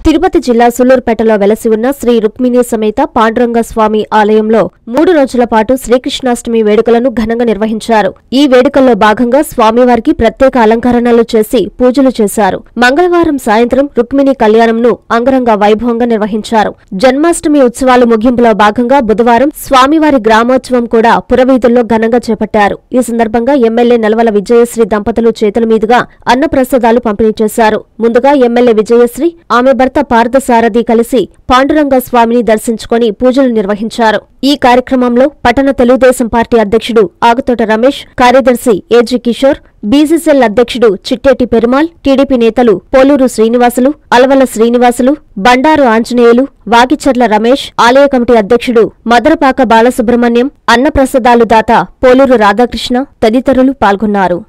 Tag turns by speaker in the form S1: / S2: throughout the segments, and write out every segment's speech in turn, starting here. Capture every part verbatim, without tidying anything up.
S1: తిరుపతి జిల్లా సులూరుపేటలో వెలసి ఉన్న శ్రీ రుక్మిణీ సమేత పాండురంగ స్వామి ఆలయంలో మూడు రోజుల పాటు శ్రీకృష్ణాష్టమి వేడుకలను ఘనంగా నిర్వహించారు. ఈ వేడుకల్లో భాగంగా స్వామివారికి ప్రత్యేక అలంకరణలు చేసి పూజలు చేశారు. మంగళవారం సాయంత్రం రుక్మిణీ కళ్యాణంను అంగరంగ వైభవంగా నిర్వహించారు. జన్మాష్టమి ఉత్సవాలు ముగింపులో భాగంగా బుధవారం స్వామివారి గ్రామోత్సవం కూడా పురవీధుల్లో ఘనంగా చేపట్టారు. ఈ సందర్భంగా ఎమ్మెల్యే నల్వల విజయశ్రీ దంపతులు చేతుల మీదుగా అన్నప్రసాదాలు పంపిణీ చేశారు. ముందుగా ఎమ్మెల్యే విజయశ్రీ ఆమె భర్త పార్థసారథి కలిసి పాండురంగ స్వామిని దర్శించుకుని పూజలు నిర్వహించారు. ఈ కార్యక్రమంలో పట్టణ తెలుగుదేశం పార్టీ అధ్యక్షుడు ఆగుతోట రమేష్, కార్యదర్శి ఏజీ కిషోర్, బీసీసీఎల్ అధ్యక్షుడు చిట్టేటి పెరుమాల్, టీడీపీ నేతలు పోలూరు శ్రీనివాసులు, అలవల శ్రీనివాసులు, బండారు ఆంజనేయులు, వాగిచర్ల రమేష్, ఆలయ కమిటీ అధ్యక్షుడు మదరపాక బాలసుబ్రహ్మణ్యం, అన్నప్రసాదాలు దాత పోలూరు రాధాకృష్ణ తదితరులు పాల్గొన్నారు.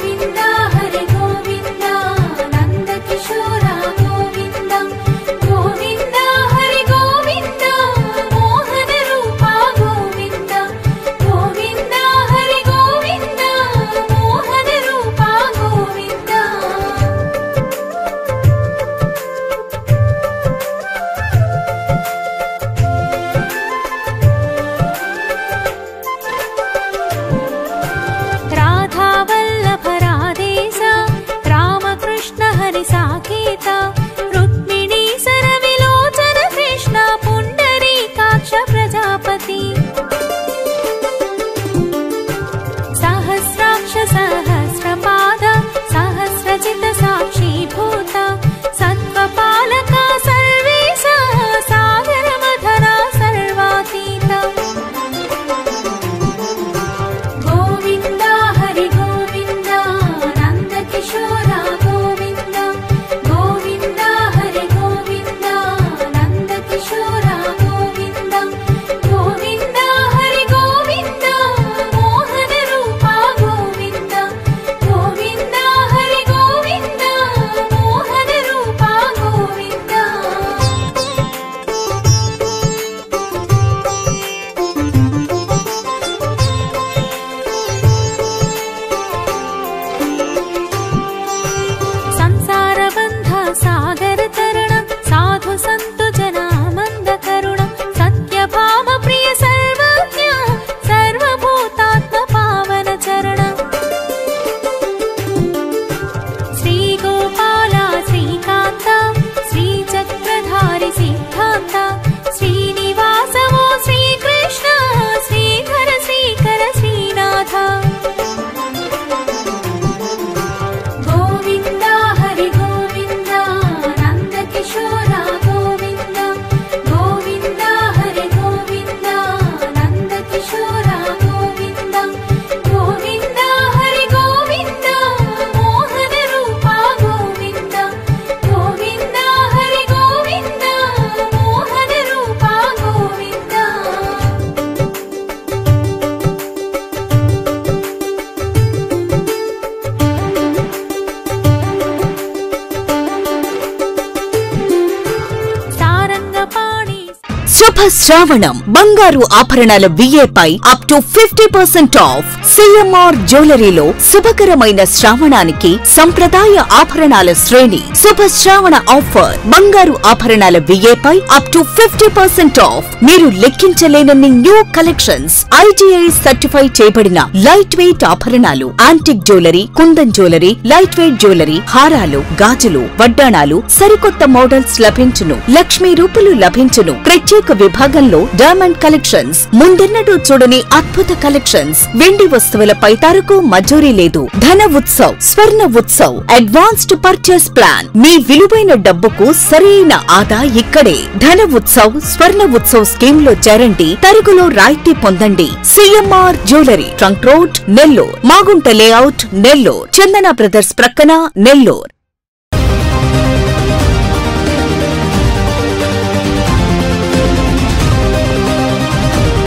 S2: శుభ శ్రావణం బంగారు ఆభరణాల విఏపై up to fifty percent off. CMR జ్యువెలరీలో శుభకరమైన శ్రావణానికి సంప్రదాయ ఆభరణాల శ్రేణి. శుభ శ్రావణ ఆఫర్ బంగారు ఆభరణాల విఏపై up to fifty percent off. మీరు లెక్కించలేనన్ని న్యూ కలెక్షన్స్, ఐటీఐ సర్టిఫై చేయబడిన లైట్ వెయిట్ ఆభరణాలు, antique jewellery, kundan jewellery, light weight jewellery, హారాలు, గాజులు, వడ్డాణాలు, సరికొత్త మోడల్స్ లభించును. లక్ష్మీ రూపులు లభించును. ప్రత్యేక విభాగంలో డైమండ్ కలెక్షన్స్, ముందెన్నడూ చూడని అద్భుత కలెక్షన్స్. వెండి వస్తువులపై తరకు మజూరీ లేదు. Dhana Utsav, Swarna Utsav, advanced purchase plan. మీ విలువైన డబ్బుకు సరైన ఆదా ఇక్కడే. ధన ఉత్సవ్, స్వర్ణ ఉత్సవ్ స్కీమ్ లో చేరండి. తరుగులో రాయితీ పొందండి. CMR jewellery, trunk road, Nellore. Magunta layout, Nellore. Chandana brothers ప్రక్కన, నెల్లూరు.